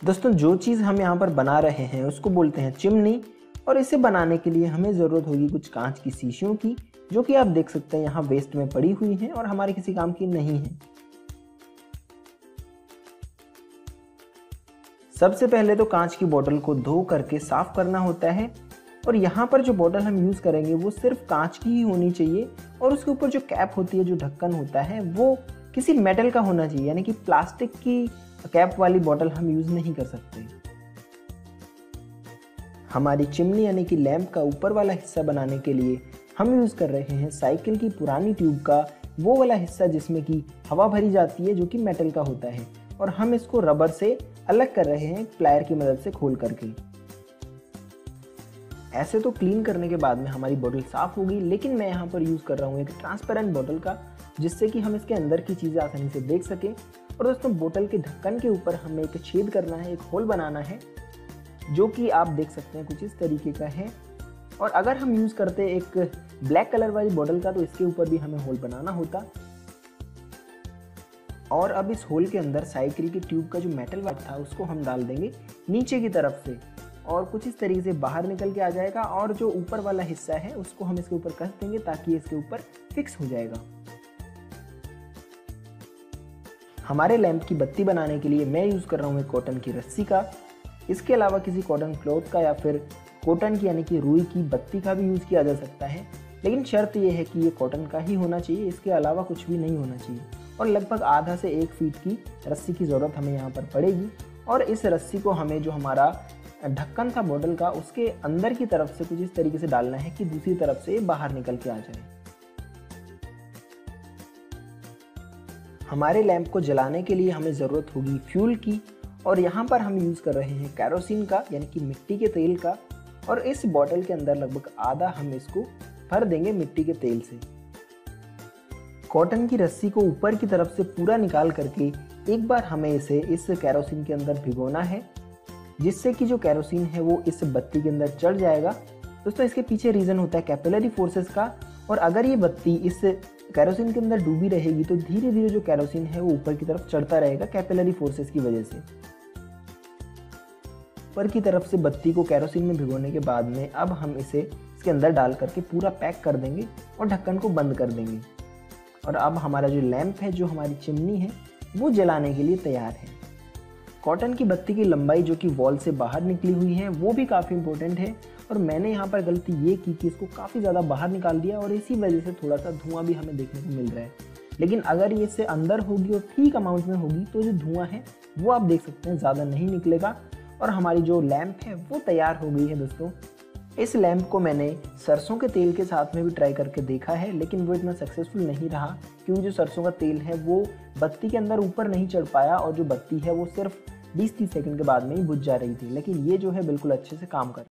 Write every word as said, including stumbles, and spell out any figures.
दोस्तों जो चीज़ हम यहाँ पर बना रहे हैं उसको बोलते हैं चिमनी, और इसे बनाने के लिए हमें ज़रूरत होगी कुछ कांच की शीशियों की, जो कि आप देख सकते हैं यहाँ वेस्ट में पड़ी हुई हैं और हमारे किसी काम की नहीं है। सबसे पहले तो कांच की बोतल को धो करके साफ करना होता है, और यहाँ पर जो बोतल हम यूज़ करेंगे वो सिर्फ कांच की ही होनी चाहिए, और उसके ऊपर जो कैप होती है, जो ढक्कन होता है, वो किसी मेटल का होना चाहिए, यानी कि प्लास्टिक की कैप वाली बोतल हम यूज़ नहीं कर सकते। हमारी चिमनी यानी कि लैंप का ऊपर वाला हिस्सा बनाने के लिए हम यूज़ कर रहे हैं साइकिल की पुरानी ट्यूब का वो वाला हिस्सा जिसमें कि हवा भरी जाती है, जो कि मेटल का होता है, और हम इसको रबर से अलग कर रहे हैं प्लायर की मदद से खोल करके। ऐसे तो क्लीन करने के बाद में हमारी बोतल साफ़ होगी, लेकिन मैं यहाँ पर यूज़ कर रहा हूँ एक ट्रांसपेरेंट बोतल का, जिससे कि हम इसके अंदर की चीज़ें आसानी से देख सकें। और दोस्तों बोतल के ढक्कन के ऊपर हमें एक छेद करना है, एक होल बनाना है, जो कि आप देख सकते हैं कुछ इस तरीके का है। और अगर हम यूज़ करते एक ब्लैक कलर वाली बोतल का तो इसके ऊपर भी हमें होल बनाना होता। और अब इस होल के अंदर साइकिल की ट्यूब का जो मेटल वाला था उसको हम डाल देंगे नीचे की तरफ से, और कुछ इस तरीके से बाहर निकल के आ जाएगा, और जो ऊपर वाला हिस्सा है उसको हम इसके ऊपर कस देंगे ताकि इसके ऊपर फिक्स हो जाएगा। हमारे लैंप की बत्ती बनाने के लिए मैं यूज़ कर रहा हूँ एक कॉटन की रस्सी का। इसके अलावा किसी कॉटन क्लॉथ का या फिर कॉटन की यानी कि रुई की बत्ती का भी यूज़ किया जा सकता है, लेकिन शर्त यह है कि ये कॉटन का ही होना चाहिए, इसके अलावा कुछ भी नहीं होना चाहिए। और लगभग आधा से एक फीट की रस्सी की ज़रूरत हमें यहाँ पर पड़ेगी, और इस रस्सी को हमें जो हमारा ढक्कन था बोतल का उसके अंदर की तरफ से कुछ इस तरीके से डालना है कि दूसरी तरफ से बाहर निकल के आ जाए। हमारे लैंप को जलाने के लिए हमें ज़रूरत होगी फ्यूल की, और यहाँ पर हम यूज़ कर रहे हैं केरोसिन का यानी कि मिट्टी के तेल का, और इस बॉटल के अंदर लगभग आधा हम इसको भर देंगे मिट्टी के तेल से। कॉटन की रस्सी को ऊपर की तरफ से पूरा निकाल करके एक बार हमें इसे इस केरोसिन के अंदर भिगोना है, जिससे कि जो केरोसिन है वो इस बत्ती के अंदर चढ़ जाएगा। दोस्तों इसके पीछे रीज़न होता है कैपिलरी फोर्सेस का, और अगर ये बत्ती इस केरोसिन के अंदर डूबी रहेगी तो धीरे धीरे जो केरोसिन है वो ऊपर की तरफ चढ़ता रहेगा कैपिलरी फोर्सेस की वजह से। ऊपर की तरफ से बत्ती को केरोसिन में भिगोने के बाद में अब हम इसे इसके अंदर डाल करके पूरा पैक कर देंगे और ढक्कन को बंद कर देंगे। और अब हमारा जो लैंप है, जो हमारी चिमनी है, वो जलाने के लिए तैयार है। कॉटन की बत्ती की लंबाई जो कि वॉल से बाहर निकली हुई है वो भी काफ़ी इंपॉर्टेंट है, और मैंने यहाँ पर गलती ये की कि इसको काफ़ी ज़्यादा बाहर निकाल दिया, और इसी वजह से थोड़ा सा धुआं भी हमें देखने को मिल रहा है। लेकिन अगर ये इससे अंदर होगी और ठीक अमाउंट में होगी तो जो धुआं है वो आप देख सकते हैं ज़्यादा नहीं निकलेगा, और हमारी जो लैंप है वो तैयार हो गई है। दोस्तों इस लैंप को मैंने सरसों के तेल के साथ में भी ट्राई करके देखा है, लेकिन वो इतना सक्सेसफुल नहीं रहा, क्योंकि जो सरसों का तेल है वो बत्ती के अंदर ऊपर नहीं चढ़ पाया, और जो बत्ती है वो सिर्फ बीस तीस सेकंड के बाद में ही बुझ जा रही थी। लेकिन ये जो है बिल्कुल अच्छे से काम कर